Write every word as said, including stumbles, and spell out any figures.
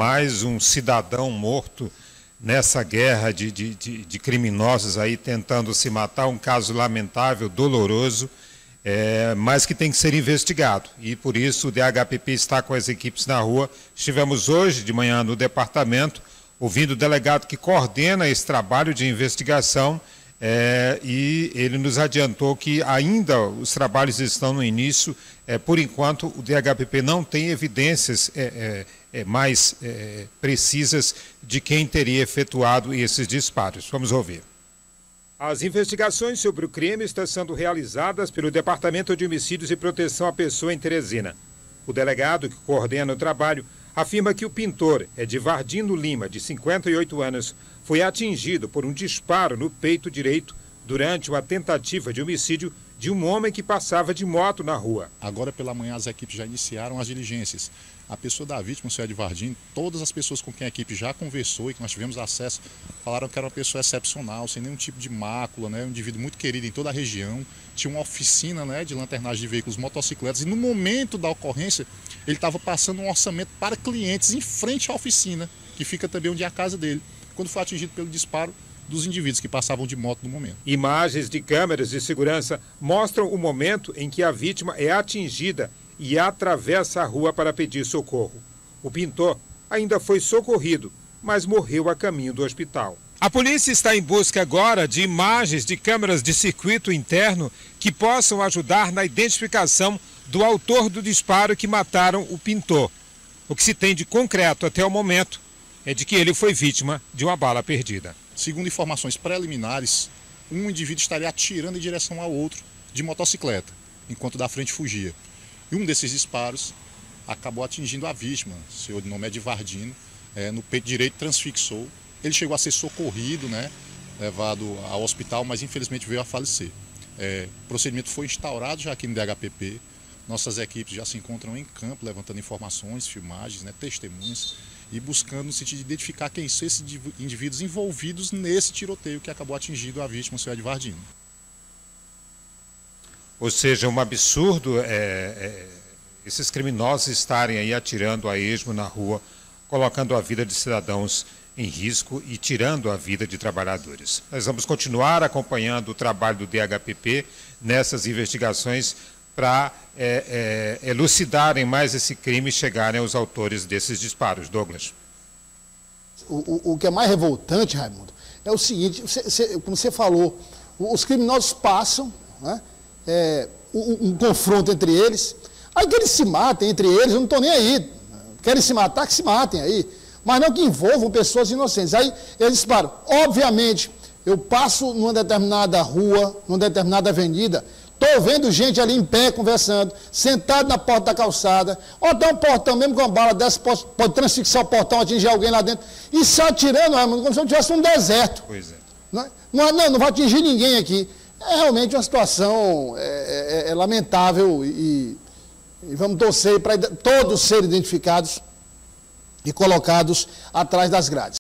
mais um cidadão morto nessa guerra de, de, de, de criminosos aí tentando se matar, um caso lamentável, doloroso, é, mas que tem que ser investigado. E por isso o D H P P está com as equipes na rua. Estivemos hoje de manhã no departamento, ouvindo o delegado que coordena esse trabalho de investigação, é, e ele nos adiantou que ainda os trabalhos estão no início. É, por enquanto, o D H P P não tem evidências é, é, é, mais é, precisas de quem teria efetuado esses disparos. Vamos ouvir. As investigações sobre o crime estão sendo realizadas pelo Departamento de Homicídios e Proteção à Pessoa em Teresina. O delegado que coordena o trabalho afirma que o pintor Edivardino Lima, de cinquenta e oito anos, foi atingido por um disparo no peito direito durante uma tentativa de homicídio de um homem que passava de moto na rua. Agora pela manhã as equipes já iniciaram as diligências. A pessoa da vítima, o senhor Edivardino, todas as pessoas com quem a equipe já conversou e que nós tivemos acesso, falaram que era uma pessoa excepcional, sem nenhum tipo de mácula, né? Um indivíduo muito querido em toda a região, tinha uma oficina, né, de lanternagem de veículos, motocicletas, e no momento da ocorrência ele estava passando um orçamento para clientes em frente à oficina, que fica também onde é a casa dele, quando foi atingido pelo disparo dos indivíduos que passavam de moto no momento. Imagens de câmeras de segurança mostram o momento em que a vítima é atingida e atravessa a rua para pedir socorro. O pintor ainda foi socorrido, mas morreu a caminho do hospital. A polícia está em busca agora de imagens de câmeras de circuito interno que possam ajudar na identificação do autor do disparo que mataram o pintor. O que se tem de concreto até o momento é de que ele foi vítima de uma bala perdida. Segundo informações preliminares, um indivíduo estaria atirando em direção ao outro de motocicleta, enquanto da frente fugia. E um desses disparos acabou atingindo a vítima, o senhor de nome Edivardino, é, no peito direito, transfixou. Ele chegou a ser socorrido, né, levado ao hospital, mas infelizmente veio a falecer. É, o procedimento foi instaurado já aqui no D H P P. Nossas equipes já se encontram em campo, levantando informações, filmagens, né, testemunhas, e buscando no sentido de identificar quem são esses indivíduos envolvidos nesse tiroteio que acabou atingindo a vítima, o senhor Edivardino. Ou seja, um absurdo é, é, esses criminosos estarem aí atirando a esmo na rua, colocando a vida de cidadãos em risco e tirando a vida de trabalhadores. Nós vamos continuar acompanhando o trabalho do D H P P nessas investigações para é, é, elucidarem mais esse crime e chegarem aos autores desses disparos. Douglas. O, o, o que é mais revoltante, Raimundo, é o seguinte, você, você, como você falou, os criminosos passam, né, é, um, um confronto entre eles, aí que eles se matem entre eles, eu não estou nem aí, querem se matar, que se matem aí, mas não que envolvam pessoas inocentes. Aí eles disparam. Obviamente, eu passo numa determinada rua, numa determinada avenida, estou vendo gente ali em pé conversando, sentado na porta da calçada, ou até um portão, mesmo com uma bala dessa, pode, pode transfixar o portão, atingir alguém lá dentro, e se atirando, como se eu tivesse um deserto. Pois é. Não, não, não, não vai atingir ninguém aqui. É realmente uma situação é, é, é lamentável e, e vamos torcer para todos serem identificados e colocados atrás das grades.